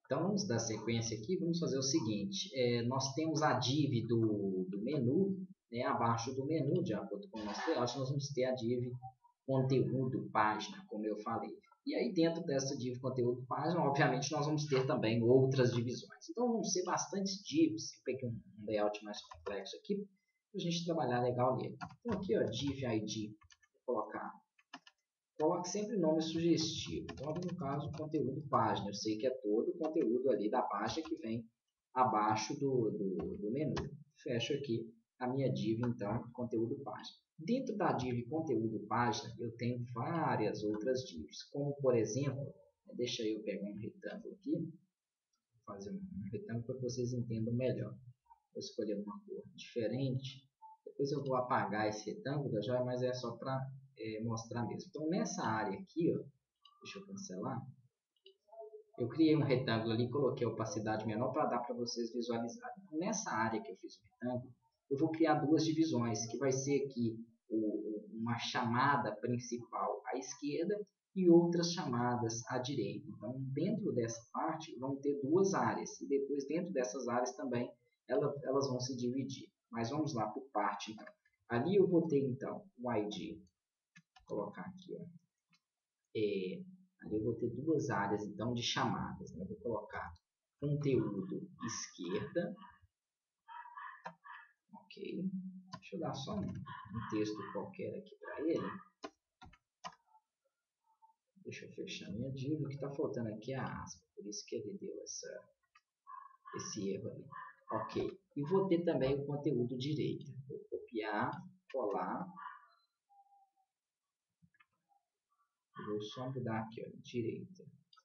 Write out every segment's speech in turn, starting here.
Então, vamos dar sequência aqui. Vamos fazer o seguinte. Nós temos a div do menu, né? Abaixo do menu, de acordo com o nosso layout, nós vamos ter a div conteúdo, página, como eu falei. E aí, dentro dessa div conteúdo, página, obviamente, nós vamos ter também outras divisões. Então, vão ser bastante divs. Eu peguei um layout mais complexo aqui, para a gente trabalhar legal nele. Então, aqui, ó, div ID, vou colocar. Coloque sempre nome sugestivo. Então, aqui no caso, conteúdo página. Eu sei que é todo o conteúdo ali da página que vem abaixo do menu. Fecho aqui a minha div, então, conteúdo página. Dentro da div conteúdo página, eu tenho várias outras divs, como, por exemplo, deixa eu pegar um retângulo aqui, vou fazer um retângulo para que vocês entendam melhor. Vou escolher uma cor diferente. Depois eu vou apagar esse retângulo já, mas é só para mostrar mesmo. Então, nessa área aqui, ó, deixa eu cancelar. Eu criei um retângulo ali, coloquei a opacidade menor para dar para vocês visualizarem. Então, nessa área que eu fiz o retângulo, eu vou criar duas divisões, que vai ser aqui uma chamada principal à esquerda e outras chamadas à direita. Então, dentro dessa parte, vão ter duas áreas. E depois, dentro dessas áreas também, elas vão se dividir. Mas vamos lá por parte, então. Ali eu vou ter, então, o ID. Vou colocar aqui, ó. Ali eu vou ter duas áreas, então, de chamadas. Né? Eu vou colocar conteúdo esquerda. Ok. Deixa eu dar só um texto qualquer aqui para ele. Deixa eu fechar minha div. O que está faltando aqui é a aspa. Por isso que ele deu esse erro ali. Ok. E vou ter também o conteúdo direita. Vou copiar, colar. Vou só mudar aqui, ó, direita.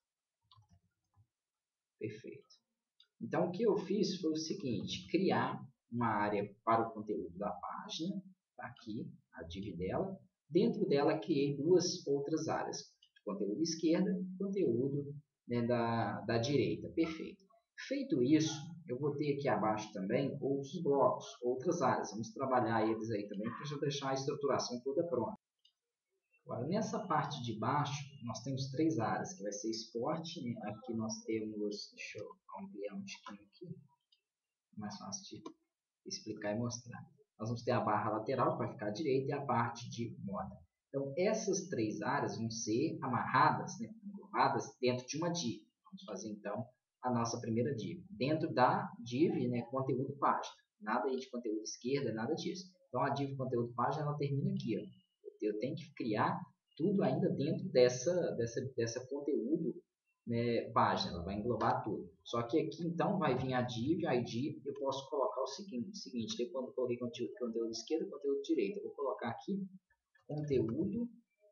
Perfeito. Então, o que eu fiz foi o seguinte, criar uma área para o conteúdo da página, tá aqui, a div dela. Dentro dela, criei duas outras áreas, conteúdo esquerda e conteúdo, né, da direita. Perfeito. Feito isso, eu vou ter aqui abaixo também outros blocos, outras áreas. Vamos trabalhar eles aí também para já deixar a estruturação toda pronta. Agora, nessa parte de baixo, nós temos três áreas, que vai ser esporte, né? Aqui nós temos, deixa eu ampliar um tiquinho aqui, mais fácil de explicar e mostrar. Nós vamos ter a barra lateral, que vai ficar à direita, e a parte de moda. Então, essas três áreas vão ser amarradas, né? Englobadas dentro de uma div. Vamos fazer, então, a nossa primeira div. Dentro da div, né, conteúdo página. Nada aí de conteúdo esquerda, nada disso. Então, a div conteúdo página, ela termina aqui, ó. Eu tenho que criar tudo ainda dentro dessa conteúdo, né, página, ela vai englobar tudo. Só que aqui, então, vai vir a div, ID, eu posso colocar o seguinte depois quando eu coloquei conteúdo esquerdo e conteúdo direito, eu vou colocar aqui conteúdo,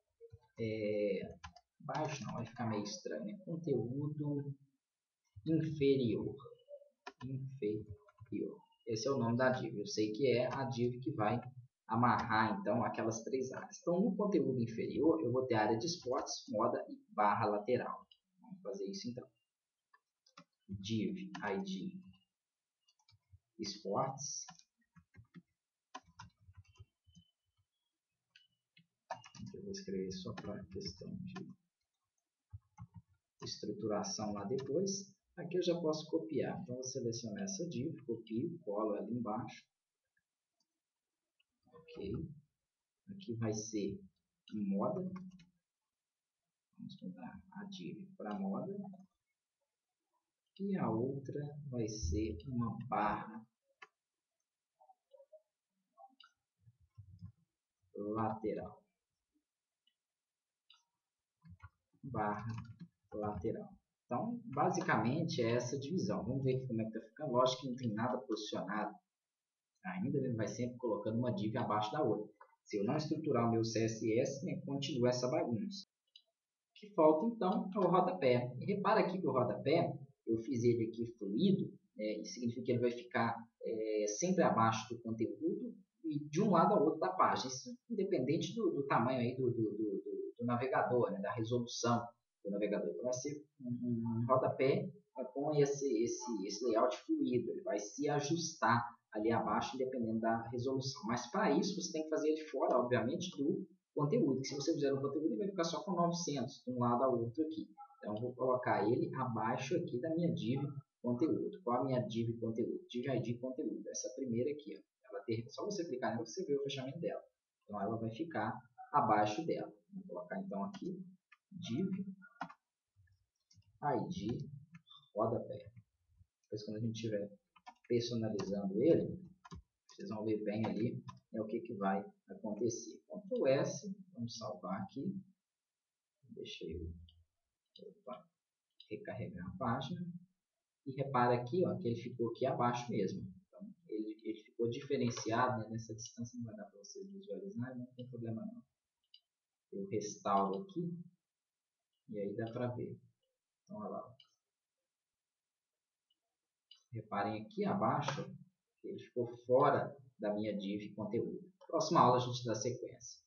baixo não, vai ficar meio estranho, né? Conteúdo inferior. Esse é o nome da div, eu sei que é a div que vai amarrar, então, aquelas três áreas. Então, no conteúdo inferior, eu vou ter a área de esportes, moda e barra lateral. Vamos fazer isso, então. Div ID esportes. Eu vou escrever só para questão de estruturação lá depois. Aqui eu já posso copiar. Então, vou selecionar essa div, copio, colo ali embaixo. Ok. Aqui vai ser moda. Vamos mudar a div para moda. E a outra vai ser uma barra lateral. Barra lateral. Então, basicamente, é essa divisão. Vamos ver aqui como é que está ficando. Lógico que não tem nada posicionado ainda, ele vai sempre colocando uma div abaixo da outra. Se eu não estruturar o meu CSS, né, continua essa bagunça. O que falta, então, é o rodapé. E repara aqui que o rodapé, eu fiz ele aqui fluido, isso significa que ele vai ficar sempre abaixo do conteúdo e de um lado ao outro da página. Isso independente do tamanho aí do navegador, né, da resolução do navegador. Então, vai ser um rodapé com esse layout fluido. Ele vai se ajustar ali abaixo, dependendo da resolução. Mas, para isso, você tem que fazer ele fora, obviamente, do conteúdo. Que se você fizer um conteúdo, ele vai ficar só com 900 de um lado ao outro aqui. Então, eu vou colocar ele abaixo aqui da minha div conteúdo. Qual a minha div conteúdo? Div ID conteúdo. Essa primeira aqui. Ó. Ela tem, só você clicar nela, você vê o fechamento dela. Então, ela vai ficar abaixo dela. Vou colocar, então, aqui div ID rodapé. Depois, quando a gente estiver personalizando ele, vocês vão ver bem ali o que vai acontecer. Ctrl S, vamos salvar aqui. Deixa eu recarregar a página. E repara aqui, ó, que ele ficou aqui abaixo mesmo. Então, ele ficou diferenciado, né? Nessa distância não vai dar para vocês visualizarem, não tem problema não. Eu restauro aqui e aí dá para ver. Então, olha lá. Reparem aqui abaixo, ele ficou fora da minha div conteúdo. Próxima aula a gente dá sequência.